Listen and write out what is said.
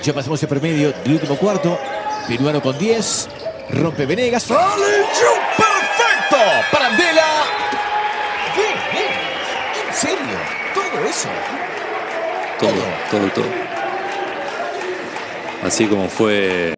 Ya pasamos el promedio del último cuarto. Peruano con 10. Rompe Venegas. ¡Perfecto! Para Andela. Bien. ¿En serio? ¿Todo eso? Todo. Así como fue